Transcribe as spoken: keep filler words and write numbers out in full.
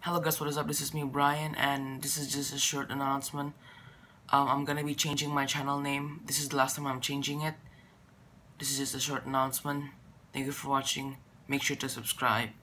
Hello guys, what is up? This is me Brian, and this is just a short announcement. um, I'm gonna be changing my channel name. This is the last time I'm changing it. This is just a short announcement. Thank you for watching. Make sure to subscribe.